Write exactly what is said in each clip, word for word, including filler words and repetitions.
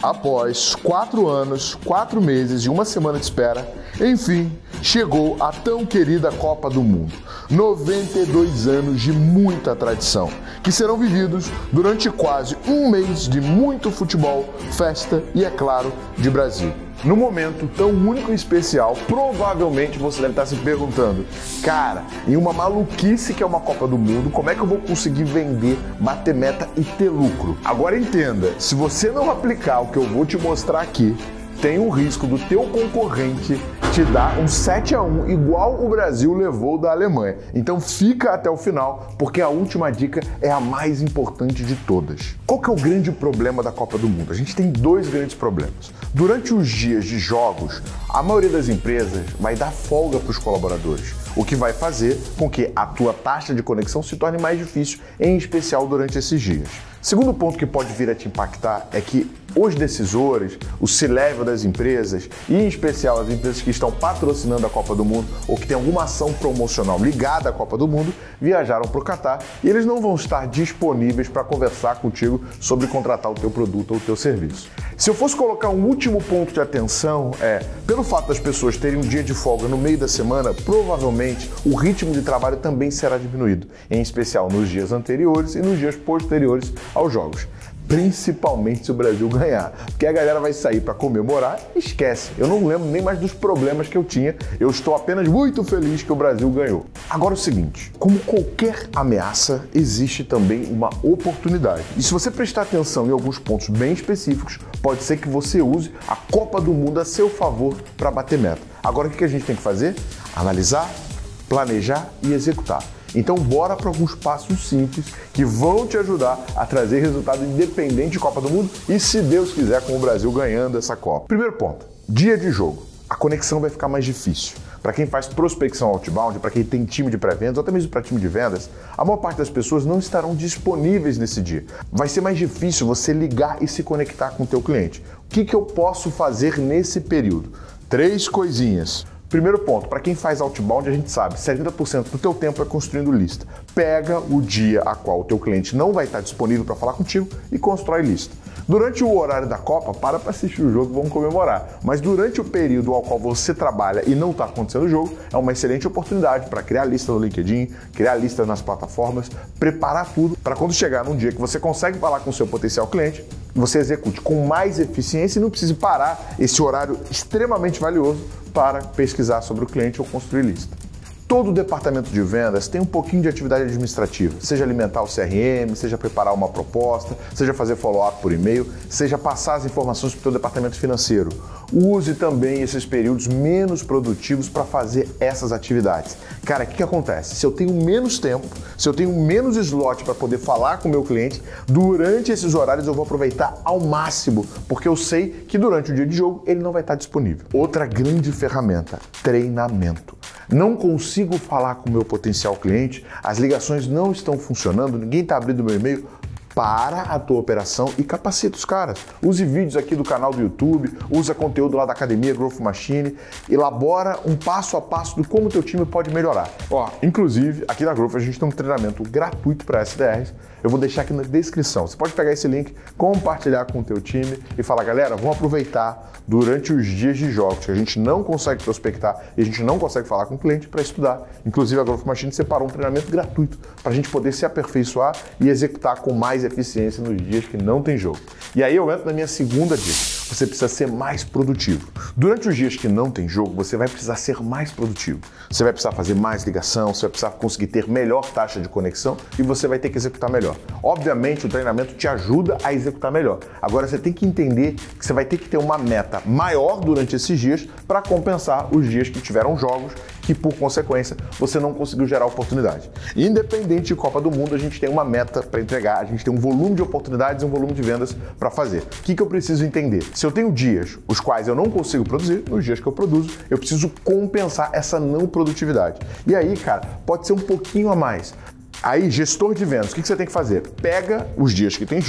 Após quatro anos, quatro meses e uma semana de espera, enfim, chegou a tão querida Copa do Mundo. noventa e dois anos de muita tradição, que serão vividos durante quase um mês de muito futebol, festa e, é claro, de Brasil. Num momento tão único e especial, provavelmente você deve estar se perguntando: cara, em uma maluquice que é uma Copa do Mundo, como é que eu vou conseguir vender, bater meta e ter lucro? Agora entenda, se você não aplicar o que eu vou te mostrar aqui, tem um risco do teu concorrente te dar um sete a um igual o Brasil levou da Alemanha. Então fica até o final, porque a última dica é a mais importante de todas. Qual que é o grande problema da Copa do Mundo? A gente tem dois grandes problemas. Durante os dias de jogos, a maioria das empresas vai dar folga para os colaboradores, o que vai fazer com que a tua taxa de conexão se torne mais difícil, em especial durante esses dias. Segundo ponto que pode vir a te impactar é que os decisores, o C-level das empresas, e em especial as empresas que estão patrocinando a Copa do Mundo ou que têm alguma ação promocional ligada à Copa do Mundo, viajaram para o Catar e eles não vão estar disponíveis para conversar contigo sobre contratar o teu produto ou o teu serviço. Se eu fosse colocar um último ponto de atenção, é, pelo fato das pessoas terem um dia de folga no meio da semana, provavelmente o ritmo de trabalho também será diminuído, em especial nos dias anteriores e nos dias posteriores aos jogos. Principalmente se o Brasil ganhar, porque a galera vai sair para comemorar e esquece. Eu não lembro nem mais dos problemas que eu tinha, eu estou apenas muito feliz que o Brasil ganhou. Agora é o seguinte, como qualquer ameaça, existe também uma oportunidade. E se você prestar atenção em alguns pontos bem específicos, pode ser que você use a Copa do Mundo a seu favor para bater meta. Agora o que a gente tem que fazer? Analisar, planejar e executar. Então bora para alguns passos simples que vão te ajudar a trazer resultado independente de Copa do Mundo e, se Deus quiser, com o Brasil ganhando essa Copa. Primeiro ponto, dia de jogo. A conexão vai ficar mais difícil. Para quem faz prospecção outbound, para quem tem time de pré-vendas, ou até mesmo para time de vendas, a maior parte das pessoas não estarão disponíveis nesse dia. Vai ser mais difícil você ligar e se conectar com o teu cliente. O que que eu posso fazer nesse período? Três coisinhas. Primeiro ponto, para quem faz outbound, a gente sabe, setenta por cento do teu tempo é construindo lista. Pega o dia a qual o teu cliente não vai estar disponível para falar contigo e constrói lista. Durante o horário da Copa, para para assistir o jogo, vamos comemorar. Mas durante o período ao qual você trabalha e não está acontecendo o jogo, é uma excelente oportunidade para criar lista no LinkedIn, criar listas nas plataformas, preparar tudo para quando chegar num dia que você consegue falar com o seu potencial cliente, você execute com mais eficiência e não precise parar esse horário extremamente valioso para pesquisar sobre o cliente ou construir lista. Todo departamento de vendas tem um pouquinho de atividade administrativa, seja alimentar o C R M, seja preparar uma proposta, seja fazer follow-up por e-mail, seja passar as informações para o teu departamento financeiro. Use também esses períodos menos produtivos para fazer essas atividades. Cara, o que que acontece? Se eu tenho menos tempo, se eu tenho menos slot para poder falar com o meu cliente, durante esses horários eu vou aproveitar ao máximo, porque eu sei que durante o dia de jogo ele não vai estar disponível. Outra grande ferramenta, treinamento. Não consigo falar com o meu potencial cliente, as ligações não estão funcionando, ninguém está abrindo o meu e-mail. Para a tua operação e capacita os caras. Use vídeos aqui do canal do YouTube, usa conteúdo lá da academia Growth Machine, elabora um passo a passo de como o teu time pode melhorar. Ó, inclusive, aqui na Growth a gente tem um treinamento gratuito para S D Rs, eu vou deixar aqui na descrição. Você pode pegar esse link, compartilhar com o teu time e falar, galera, vamos aproveitar durante os dias de jogos que a gente não consegue prospectar e a gente não consegue falar com o cliente para estudar. Inclusive a Growth Machine separou um treinamento gratuito para a gente poder se aperfeiçoar e executar com mais eficiência nos dias que não tem jogo. E aí eu entro na minha segunda dica. Você precisa ser mais produtivo. Durante os dias que não tem jogo, você vai precisar ser mais produtivo. Você vai precisar fazer mais ligação, você vai precisar conseguir ter melhor taxa de conexão e você vai ter que executar melhor. Obviamente, o treinamento te ajuda a executar melhor. Agora, você tem que entender que você vai ter que ter uma meta maior durante esses dias para compensar os dias que tiveram jogos que, por consequência, você não conseguiu gerar oportunidade. Independente de Copa do Mundo, a gente tem uma meta para entregar, a gente tem um volume de oportunidades e um volume de vendas para fazer. O que que eu preciso entender? Se eu tenho dias os quais eu não consigo produzir, nos dias que eu produzo, eu preciso compensar essa não produtividade. E aí, cara, pode ser um pouquinho a mais. Aí, gestor de vendas, o que que você tem que fazer? Pega os dias que tem jogo,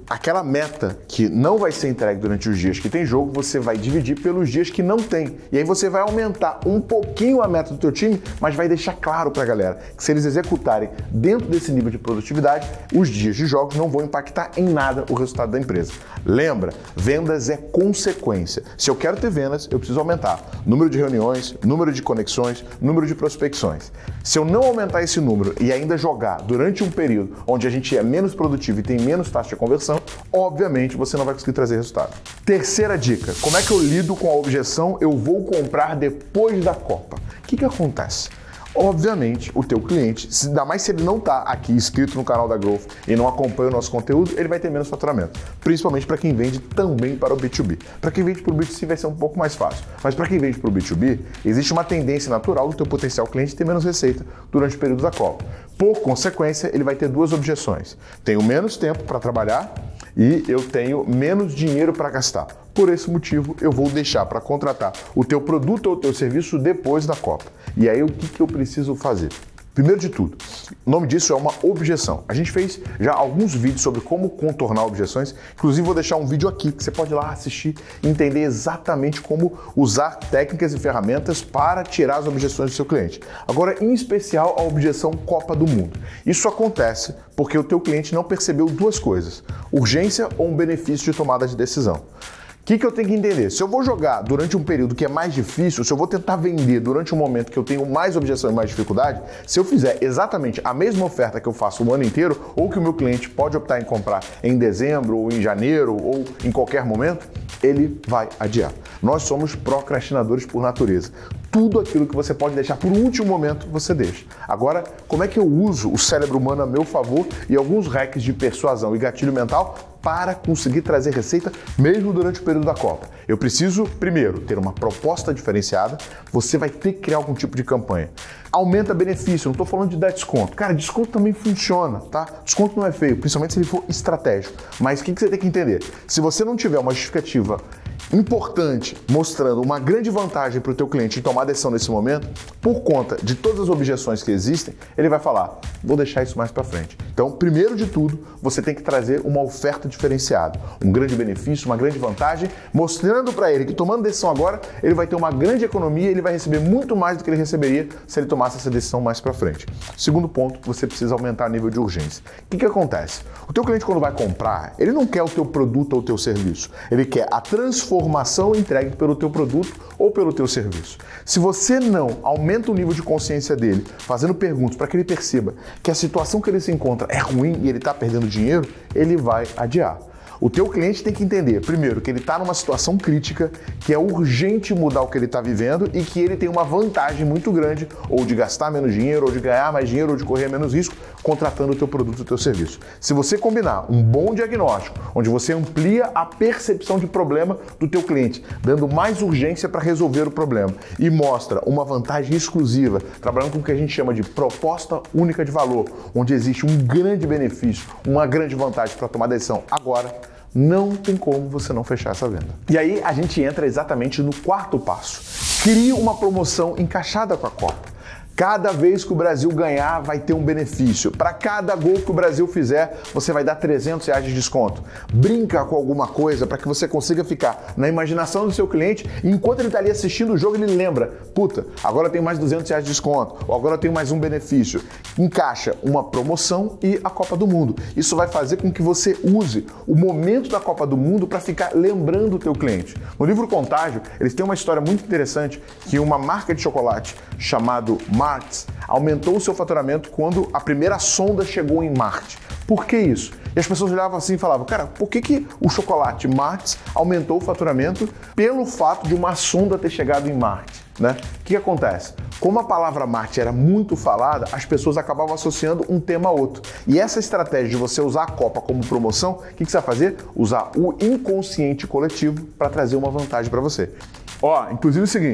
aquela meta que não vai ser entregue durante os dias que tem jogo, você vai dividir pelos dias que não tem. E aí você vai aumentar um pouquinho a meta do teu time, mas vai deixar claro pra galera que se eles executarem dentro desse nível de produtividade, os dias de jogos não vão impactar em nada o resultado da empresa. Lembra, vendas é consequência. Se eu quero ter vendas, eu preciso aumentar número de reuniões, número de conexões, número de prospecções. Se eu não aumentar esse número e ainda jogar durante um período onde a gente é menos produtivo e tem menos taxa de conversão, obviamente você não vai conseguir trazer resultado. Terceira dica, como é que eu lido com a objeção "eu vou comprar depois da Copa"? O que que acontece? Obviamente, o teu cliente, ainda mais se ele não está aqui inscrito no canal da Growth e não acompanha o nosso conteúdo, ele vai ter menos faturamento. Principalmente para quem vende também para o B dois B. Para quem vende para o B dois C vai ser um pouco mais fácil. Mas para quem vende para o B dois B, existe uma tendência natural do teu potencial cliente ter menos receita durante o período da Copa. Por consequência, ele vai ter duas objeções. Tenho menos tempo para trabalhar e eu tenho menos dinheiro para gastar. Por esse motivo, eu vou deixar para contratar o teu produto ou o teu serviço depois da Copa. E aí, o que que eu preciso fazer? Primeiro de tudo, o nome disso é uma objeção. A gente fez já alguns vídeos sobre como contornar objeções. Inclusive, vou deixar um vídeo aqui que você pode ir lá assistir e entender exatamente como usar técnicas e ferramentas para tirar as objeções do seu cliente. Agora, em especial, a objeção Copa do Mundo. Isso acontece porque o teu cliente não percebeu duas coisas: urgência ou um benefício de tomada de decisão. O que que eu tenho que entender? Se eu vou jogar durante um período que é mais difícil, se eu vou tentar vender durante um momento que eu tenho mais objeção e mais dificuldade, se eu fizer exatamente a mesma oferta que eu faço o ano inteiro, ou que o meu cliente pode optar em comprar em dezembro, ou em janeiro, ou em qualquer momento, ele vai adiar. Nós somos procrastinadores por natureza. Tudo aquilo que você pode deixar por último momento, você deixa. Agora, como é que eu uso o cérebro humano a meu favor e alguns hacks de persuasão e gatilho mental para conseguir trazer receita mesmo durante o período da Copa? Eu preciso, primeiro, ter uma proposta diferenciada. Você vai ter que criar algum tipo de campanha. Aumenta benefício, não estou falando de dar desconto. Cara, desconto também funciona, tá? Desconto não é feio, principalmente se ele for estratégico. Mas o que que você tem que entender? Se você não tiver uma justificativa importante, mostrando uma grande vantagem para o teu cliente em tomar decisão nesse momento, por conta de todas as objeções que existem, ele vai falar, vou deixar isso mais para frente. Então, primeiro de tudo, você tem que trazer uma oferta diferenciada, um grande benefício, uma grande vantagem, mostrando para ele que tomando decisão agora, ele vai ter uma grande economia, ele vai receber muito mais do que ele receberia se ele tomasse essa decisão mais para frente. Segundo ponto, você precisa aumentar o nível de urgência. O que que acontece? O teu cliente, quando vai comprar, ele não quer o teu produto ou o teu serviço, ele quer a transformação informação entregue pelo teu produto ou pelo teu serviço. Se você não aumenta o nível de consciência dele, fazendo perguntas para que ele perceba que a situação que ele se encontra é ruim e ele está perdendo dinheiro, ele vai adiar. O teu cliente tem que entender, primeiro, que ele está numa situação crítica, que é urgente mudar o que ele está vivendo e que ele tem uma vantagem muito grande, ou de gastar menos dinheiro, ou de ganhar mais dinheiro, ou de correr menos risco, contratando o teu produto, o teu serviço. Se você combinar um bom diagnóstico, onde você amplia a percepção de problema do teu cliente, dando mais urgência para resolver o problema e mostra uma vantagem exclusiva, trabalhando com o que a gente chama de proposta única de valor, onde existe um grande benefício, uma grande vantagem para tomar decisão agora, não tem como você não fechar essa venda. E aí a gente entra exatamente no quarto passo. Crie uma promoção encaixada com a Copa. Cada vez que o Brasil ganhar, vai ter um benefício. Para cada gol que o Brasil fizer, você vai dar trezentos reais de desconto. Brinca com alguma coisa para que você consiga ficar na imaginação do seu cliente e enquanto ele está ali assistindo o jogo, ele lembra, puta, agora eu tenho mais duzentos reais de desconto, ou agora eu tenho mais um benefício. Encaixa uma promoção e a Copa do Mundo. Isso vai fazer com que você use o momento da Copa do Mundo para ficar lembrando o teu cliente. No livro Contágio, eles têm uma história muito interessante que uma marca de chocolate chamado Martins aumentou o seu faturamento quando a primeira sonda chegou em Marte. Por que isso? E as pessoas olhavam assim e falavam, cara, por que que o chocolate Martins aumentou o faturamento pelo fato de uma sonda ter chegado em Marte? Né? O que, que acontece? Como a palavra Marte era muito falada, as pessoas acabavam associando um tema a outro. E essa estratégia de você usar a Copa como promoção, o que, que você vai fazer? Usar o inconsciente coletivo para trazer uma vantagem para você. Ó, inclusive é o seguinte,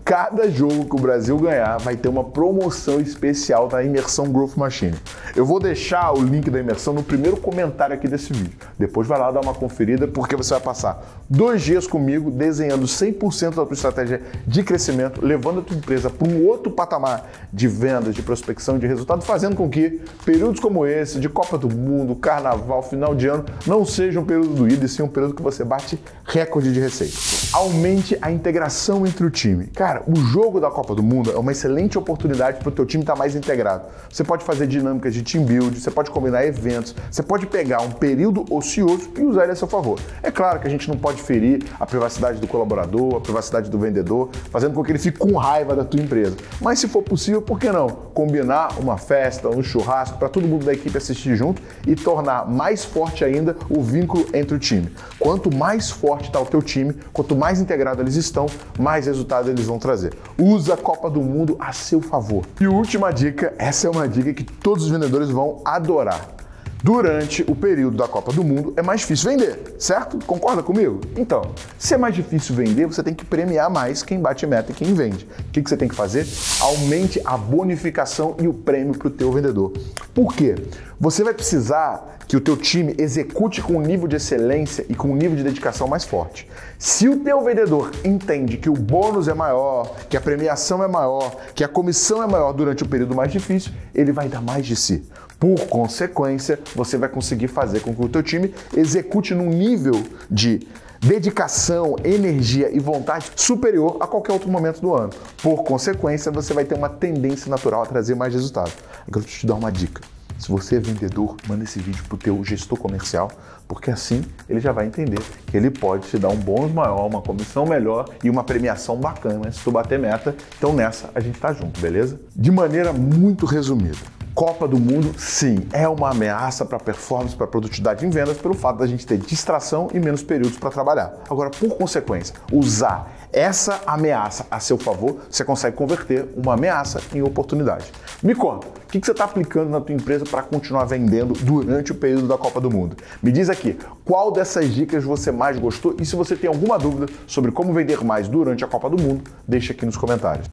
cada jogo que o Brasil ganhar vai ter uma promoção especial da Imersão Growth Machine. Eu vou deixar o link da imersão no primeiro comentário aqui desse vídeo. Depois vai lá dar uma conferida, porque você vai passar dois dias comigo desenhando cem por cento da tua estratégia de crescimento, levando a tua empresa para um outro patamar de vendas, de prospecção e de resultado, fazendo com que períodos como esse, de Copa do Mundo, Carnaval, final de ano, não seja um período doído, e sim um período que você bate recorde de receita. Aumente a integração entre o time. Cara, o jogo da Copa do Mundo é uma excelente oportunidade para o teu time estar mais integrado. Você pode fazer dinâmicas de team build, você pode combinar eventos, você pode pegar um período ocioso e usar ele a seu favor. É claro que a gente não pode ferir a privacidade do colaborador, a privacidade do vendedor, fazendo com que ele fique com raiva da tua empresa. Mas se for possível, por que não? Combinar uma festa, um churrasco para todo mundo da equipe assistir junto e tornar mais forte ainda o vínculo entre o time. Quanto mais forte está o teu time, quanto mais integrado eles estão, mais resultado eles vão trazer. Usa a Copa do Mundo a seu favor. E última dica, essa é uma dica que todos os vendedores vão adorar. Durante o período da Copa do Mundo é mais difícil vender, certo? Concorda comigo? Então, se é mais difícil vender, você tem que premiar mais quem bate meta e quem vende. O que você tem que fazer? Aumente a bonificação e o prêmio para o teu vendedor. Por quê? Você vai precisar que o teu time execute com um nível de excelência e com um nível de dedicação mais forte. Se o teu vendedor entende que o bônus é maior, que a premiação é maior, que a comissão é maior durante o período mais difícil, ele vai dar mais de si. Por consequência, você vai conseguir fazer com que o teu time execute num nível de dedicação, energia e vontade superior a qualquer outro momento do ano. Por consequência, você vai ter uma tendência natural a trazer mais resultado. Agora, deixa eu te dar uma dica. Se você é vendedor, manda esse vídeo para o teu gestor comercial, porque assim ele já vai entender que ele pode te dar um bônus maior, uma comissão melhor e uma premiação bacana se tu bater meta. Então nessa a gente tá junto, beleza? De maneira muito resumida, Copa do Mundo, sim, é uma ameaça para performance, para produtividade em vendas, pelo fato da gente ter distração e menos períodos para trabalhar. Agora, por consequência, usar essa ameaça a seu favor, você consegue converter uma ameaça em oportunidade. Me conta, o que você está aplicando na tua empresa para continuar vendendo durante o período da Copa do Mundo? Me diz aqui, qual dessas dicas você mais gostou? E se você tem alguma dúvida sobre como vender mais durante a Copa do Mundo, deixa aqui nos comentários.